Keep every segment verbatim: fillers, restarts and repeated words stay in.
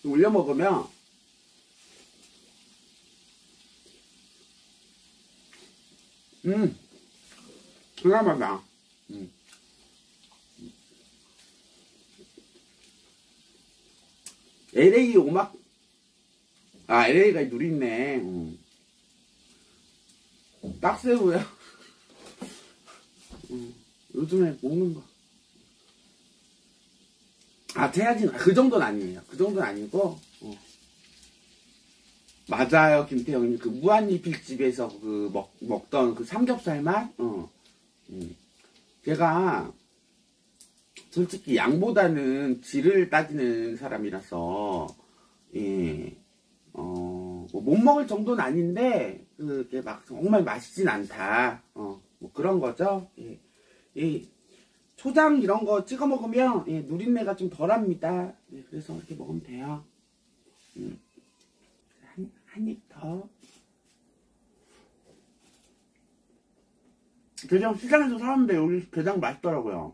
올려 먹으면 음 그나 맛나. 음. 엘에이 오막 아 엘에이가 누리네. 음. 딱새우야. 음. 요즘에 먹는 거. 아 태아진 그 정도는 아니에요. 그 정도는 아니고. 어. 맞아요, 김태형님. 그 무한리필집에서 그 먹, 먹던 그 삼겹살 맛? 어. 음. 제가 솔직히 양보다는 질을 따지는 사람이라서, 예, 어, 뭐 못 먹을 정도는 아닌데, 그게 막 정말 맛있진 않다. 어, 뭐 그런 거죠. 예. 예. 초장 이런 거 찍어 먹으면, 예, 누린내가 좀 덜 합니다. 예, 그래서 이렇게 먹으면 돼요. 음. 한, 한 입 더. 게장 시장에서 사는데 여기 게장 맛있더라고요.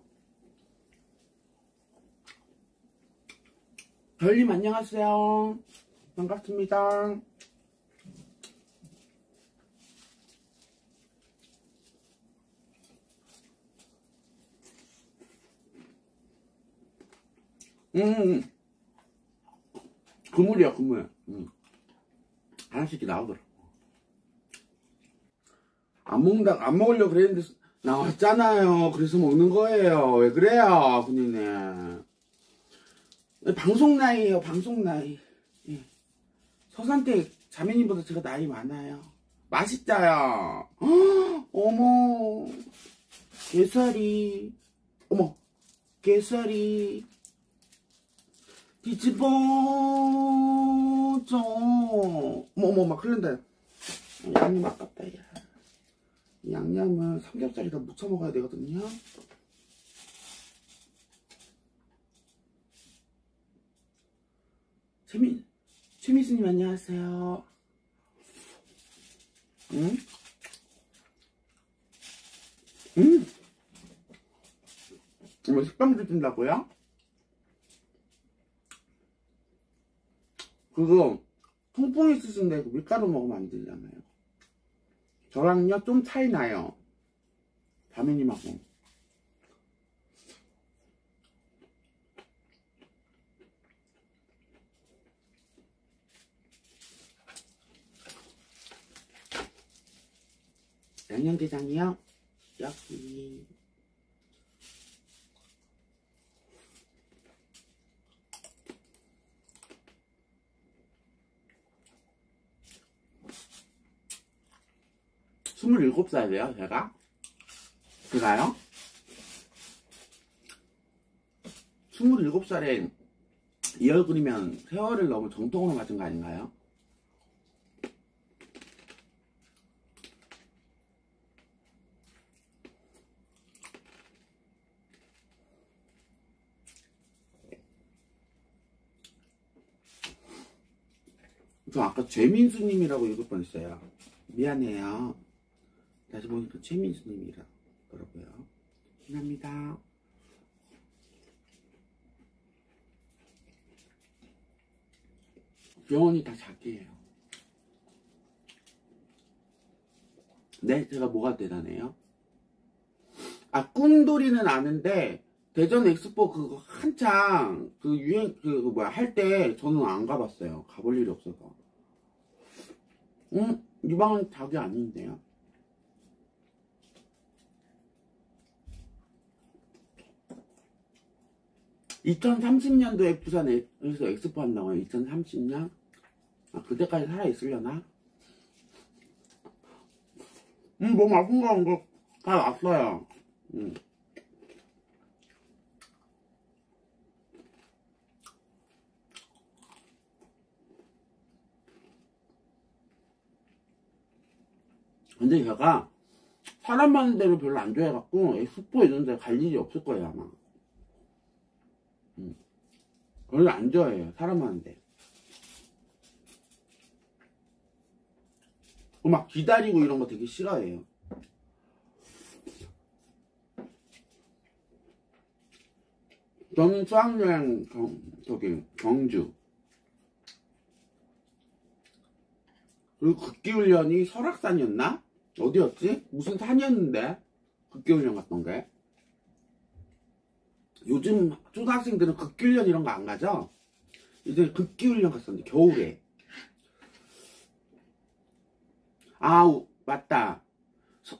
별님 안녕하세요. 반갑습니다. 음, 그물이야, 그물. 음. 하나씩 나오더라고. 안 먹는다, 안 먹으려고 그랬는데, 나왔잖아요. 그래서 먹는 거예요. 왜 그래요, 군인네. 방송 나이에요, 방송 나이. 예. 서산댁 자매님보다 제가 나이 많아요. 맛있자요. 헉, 어머, 게살이. 어머, 게살이. 뒤집어져. 어머, 어머, 막 흘른다. 양념 아깝다, 야. 양념은 삼겹살에다 무쳐 먹어야 되거든요. 최민, 최미수님 안녕하세요. 응? 응? 뭐 식빵 드신다고요? 그거 통풍이 있으신데 그 밀가루 먹으면 안 되잖아요. 저랑요 좀 차이 나요. 자매님하고. 양념게장이요? 여기. 스물일곱 살이에요, 제가? 제가요? 스물일곱 살에 이 얼굴이면 세월을 너무 정통으로 맞은 거 아닌가요? 저 아까 최민수님이라고 읽을 뻔했어요. 미안해요. 다시 보니까 최민수님이라더라고요. 미안합니다. 병원이 다 자기예요. 네, 제가 뭐가 대단해요? 아, 꿈돌이는 아는데 대전 엑스포 그거 한창 그 유행 그 뭐야 할 때 저는 안 가봤어요. 가볼 일이 없어서. 응? 이 방은 자기 아닌데요. 이천삼십 년도에 부산에서 엑스포 한다고요. 이천삼십 년? 아, 그때까지 살아있으려나? 음, 뭐 맛있는 거, 거, 다 왔어요. 음. 근데 제가 사람 많은 데를 별로 안 좋아해갖고 엑스포 이런 데 갈 일이 없을 거예요, 아마. 음. 별로 안 좋아해요, 사람 많은 데. 막 기다리고 이런 거 되게 싫어해요. 저는 수학여행 경, 저기 경주 그리고 극기훈련이 설악산이었나? 어디였지? 무슨 산이었는데 극기훈련 갔던 게. 요즘 초등학생들은 극기훈련 이런 거 안 가죠? 이제 극기훈련 갔었는데 겨울에. 아 맞다, 서,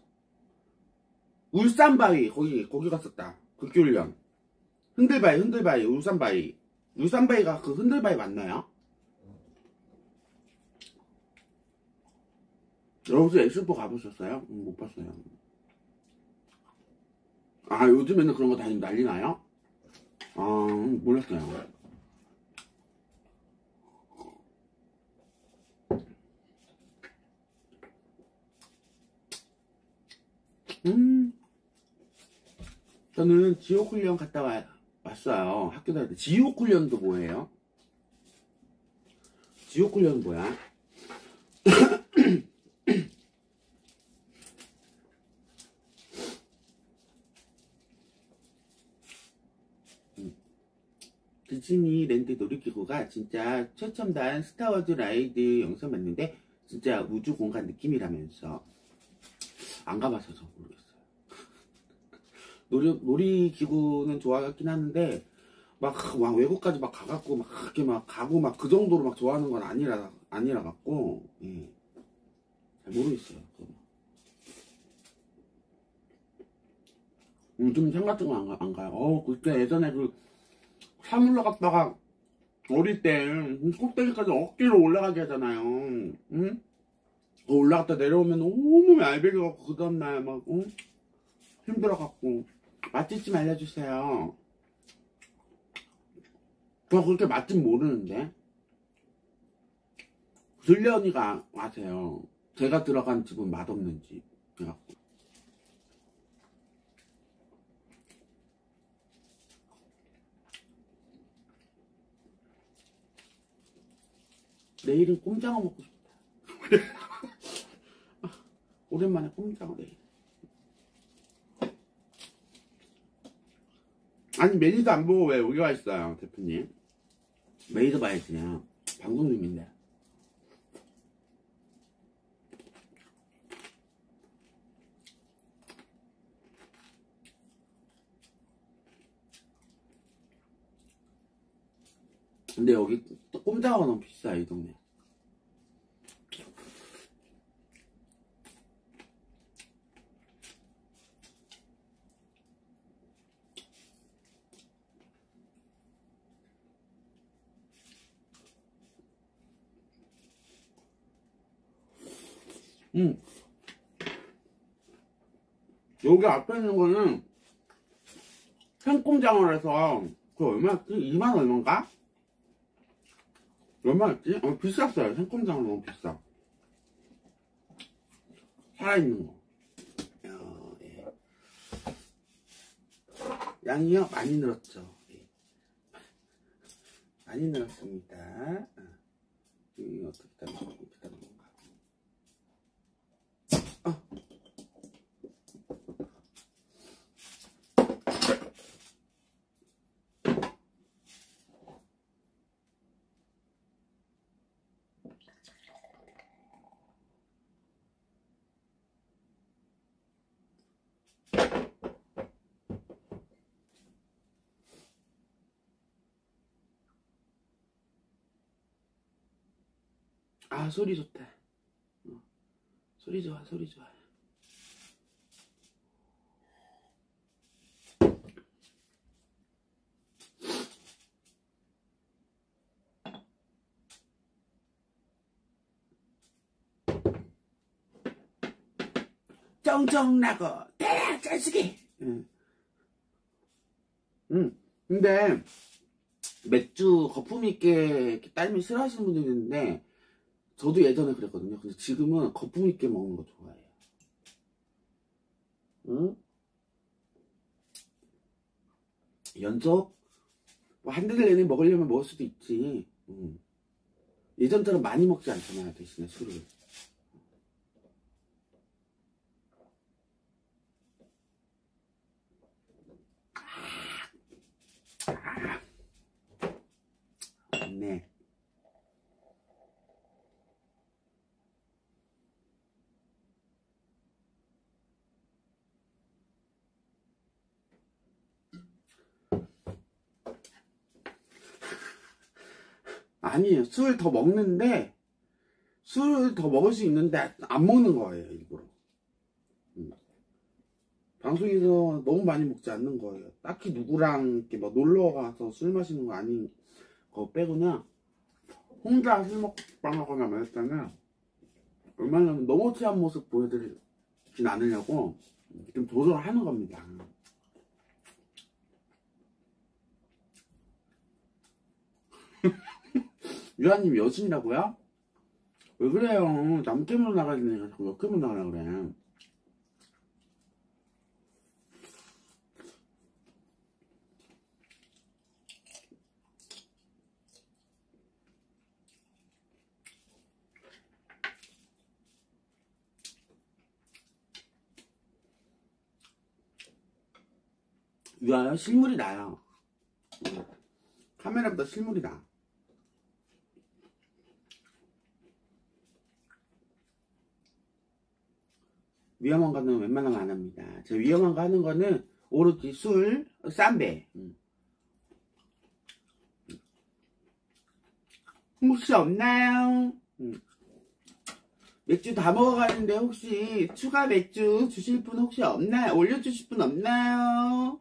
울산바위 거기 거기 갔었다. 극기훈련. 흔들바위 흔들바위 울산바위. 울산바위가 그 흔들바위 맞나요? 여기서 엑스포 가보셨어요? 음, 못 봤어요. 아 요즘에는 그런 거 다니면 난리 나요? 아 몰랐어요. 음 저는 지옥훈련 갔다 와, 왔어요. 학교 다닐 때. 지옥훈련도 뭐예요? 지옥훈련은 뭐야? 디즈니랜드 놀이기구가 진짜 최첨단 스타워즈 라이드 영상 봤는데 진짜 우주 공간 느낌이라면서. 안 가봐서 저 모르겠어요. 놀이, 놀이기구는 좋아하긴 하는데 막, 막 외국까지 막 가갖고 막 그렇게 막 가고 막 그 정도로 막 좋아하는 건 아니라 아니라 갖고 예. 잘 모르겠어요. 요즘 산 같은 거 안 가, 안 가요. 어 그때 예전에 그 산 올라갔다가 어릴 때 꼭대기까지 억지로 올라가게 하잖아요. 응? 올라갔다 내려오면 온몸에 알배기 갖고 그 다음날 막 응? 힘들어갖고. 맛집 좀 알려주세요. 저 그렇게 맛집 모르는데 들려 언니가 아세요. 제가 들어간 집은 맛없는 집 그래갖고. 내일은 꼼장어 먹고 싶다. 오랜만에 꼼장어 내일. 아니 메뉴도 안 보고 왜 여기 와 있어요 대표님? 메뉴도 봐야지. 그냥 방송 중인데. 근데 여기 또 꼼장어가 너무 비싸 이 동네. 음. 여기 앞에 있는 거는 생꼼장어라서 그 얼마였지? 이만 얼마인가? 얼마였지? 어 비쌌어요. 생꼼장어 너무 비싸. 살아있는 거. 어, 예. 양이요? 많이 늘었죠. 예. 많이 늘었습니다. 어. 이 어떻게 따는 건가? 이렇게 따는 건가? 어. 아 소리 좋다. 어. 소리 좋아 소리 좋아. 쩡쩡나고 대략 자식이. 응. 응. 근데 맥주 거품 있게 딸면 싫어하시는 분들이 있는데 저도 예전에 그랬거든요. 근데 지금은 거품 있게 먹는 거 좋아해요. 응? 연속 뭐 한달 내내 먹으려면 먹을 수도 있지. 응. 예전처럼 많이 먹지 않잖아요. 대신에 술을. 네. 아니에요. 술 더 먹는데, 술 더 먹을 수 있는데 안 먹는 거예요, 일부러. 음. 방송에서 너무 많이 먹지 않는 거예요. 딱히 누구랑 이렇게 막 놀러 가서 술 마시는 거 아닌 거 빼고는 혼자 술 먹방하거나 말 때는 웬만하면 너무 취한 모습 보여드리진 않으려고 좀 조절을 하는 겁니다. 유아님 여신이라고요? 왜 그래요? 남 깨물어 나가는 애가 자꾸 여 깨물어 나가려고 그래. 유아요? 실물이 나요. 카메라보다 실물이 나. 위험한 거는 웬만하면 안 합니다. 제가 위험한 거 하는 거는 오로지 술, 쌈배. 혹시 없나요? 맥주 다 먹어가는데 혹시 추가 맥주 주실 분 혹시 없나요? 올려주실 분 없나요?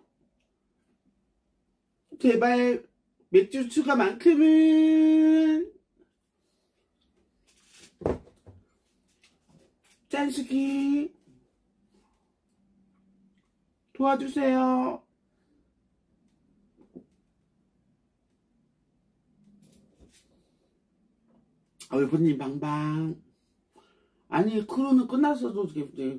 제발 맥주 추가만큼은 짠수기 도와주세요. 얼굴님 방방. 아니 크루는 끝났어도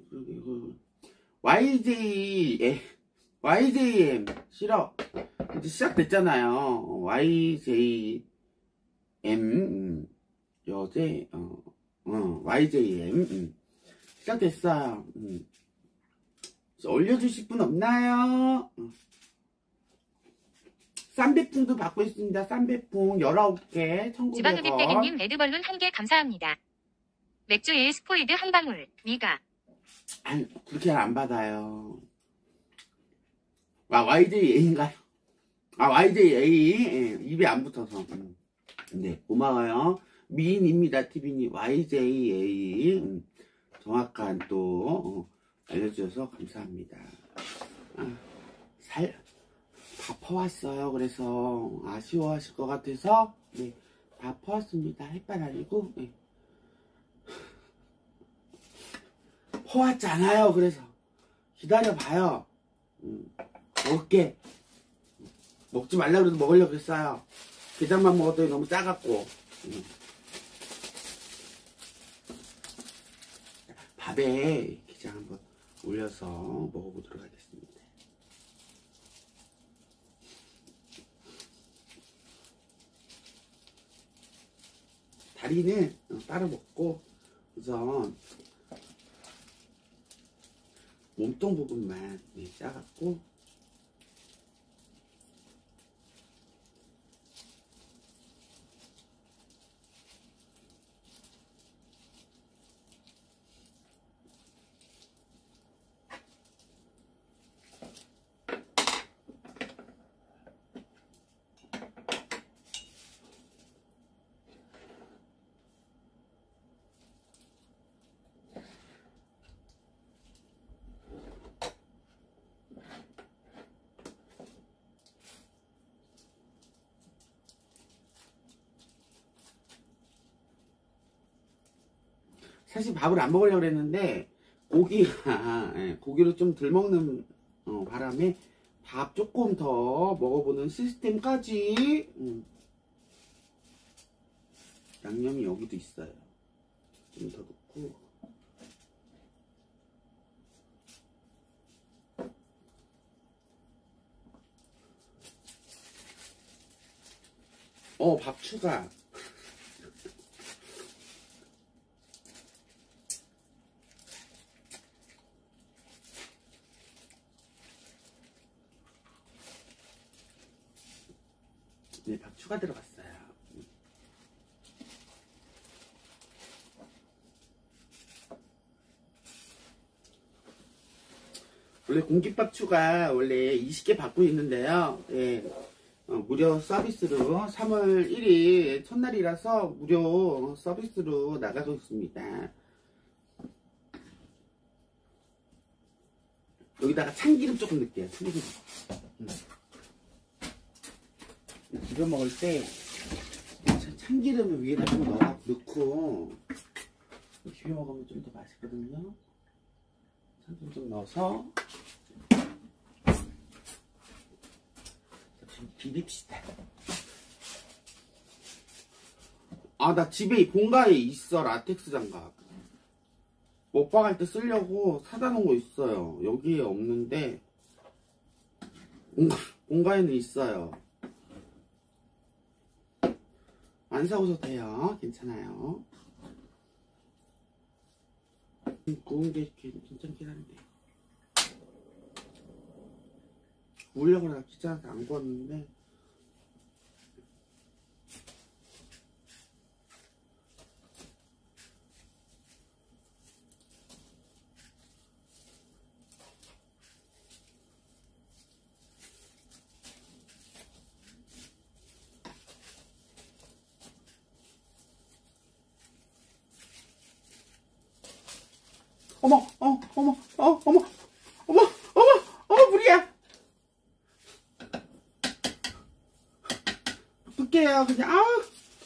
와이제이 와이제이엠 싫어. 이제 시작됐잖아요. 와이제이엠 여제 어, 어 와이제이엠 음. 시작됐어요. 음. 올려주실 분 없나요? 쌈배풍도 받고 있습니다. 쌈배풍 열아홉 개 천구백 원. 지방흡입대기님 레드벌룬 한 개 감사합니다. 맥주에 스포이드 한 방울 미가. 아니 그렇게 안 받아요. 아 와이제이에이인가요? 아 와이제이에이 예, 입에 안 붙어서. 음. 네 고마워요. 미인입니다 티비님. 와이제이에이 음. 정확한 또 어, 알려주셔서 감사합니다. 아, 살 다 퍼왔어요. 그래서 아쉬워하실 것 같아서 네, 다 퍼왔습니다. 햇반 아니고 네. 퍼왔잖아요. 그래서 기다려봐요. 음, 먹을게. 먹지 말라 그래도 먹으려고 했어요. 게장만 먹었더니 너무 짜갖고. 음. 밥에 게장 한번 올려서 먹어보도록 하겠습니다. 다리는 따로 먹고 우선 몸통 부분만 네, 짜갖고 사실 밥을 안 먹으려고 했는데 고기가 예, 고기를 좀 덜 먹는 어, 바람에 밥 조금 더 먹어보는 시스템까지 음. 양념이 여기도 있어요. 좀 더 넣고 어 밥 추가. 네, 밥 추가 들어갔어요. 원래 공깃밥 추가 원래 이십 개 받고 있는데요. 예, 어, 무료 서비스로 삼월 일일 첫날이라서 무료 서비스로 나가고 있습니다. 여기다가 참기름 조금 넣을게요. 참기름. 음. 비벼 먹을 때 참기름을 위에다 좀 넣어, 넣고 비벼 먹으면 좀 더 맛있거든요. 참기름 좀 넣어서 좀 비립시다. 아, 나 집에 본가에 있어. 라텍스 장갑. 먹방 할 때 쓰려고 사다 놓은 거 있어요. 여기에 없는데 본가, 본가에는 있어요. 안 사오셔도 돼요. 괜찮아요. 구운 게 괜찮긴 한데 구우려고 내가 귀찮아서 안 구웠는데 어머, 어, 어머, 어, 어머, 어머, 어머, 어머, 물이야. 어떡해요, 그냥, 아우.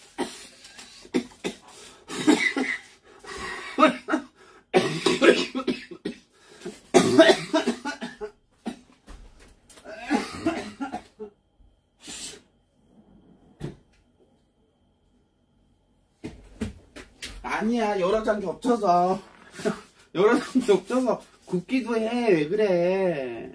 아니야, 여러 장 겹쳐서. 여러 장 겹쳐서 굽기도 해. 왜 그래?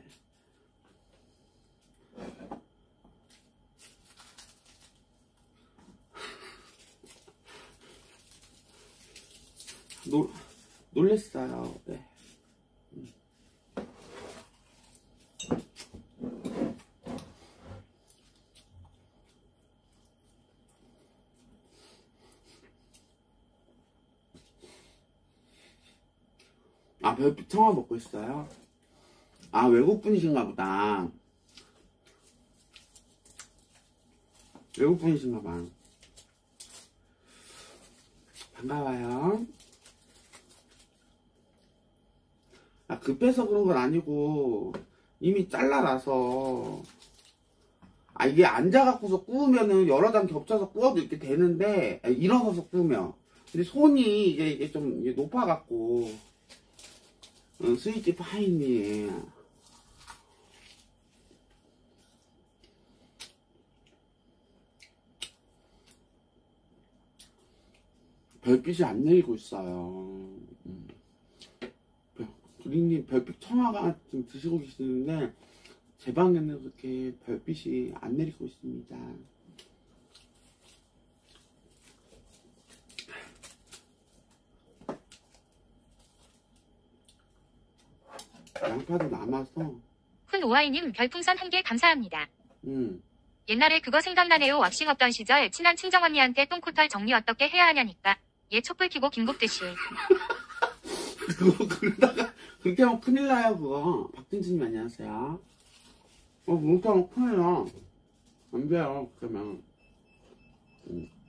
놀, 놀랬어요. 네. 아, 별빛 청아 먹고 있어요? 아, 외국분이신가 보다. 외국분이신가 봐. 반가워요. 아, 급해서 그런 건 아니고 이미 잘라놔서. 아, 이게 앉아갖고서 구우면은 여러 장 겹쳐서 구워도 이렇게 되는데, 아, 일어서서 구우면. 근데 손이 이게, 이게 좀 이게 높아갖고 어, 스위트 파인이 별빛이 안 내리고 있어요. 음. 구리님 별빛 청아가 지금 드시고 계시는데 제 방에는 그렇게 별빛이 안 내리고 있습니다. 양파도 남아서. 큰 오아이님 별풍선 한 개 감사합니다. 음. 옛날에 그거 생각나네요. 왁싱 없던 시절 친한 친정언니한테 똥코털 정리 어떻게 해야 하냐니까 얘 촛불 켜고 김국듯이. 그거 그러다가 그렇게 하면 큰일 나요. 그거. 박진진님 안녕하세요. 어 그렇게 하면 큰일 나. 안 돼요. 그러면. 음.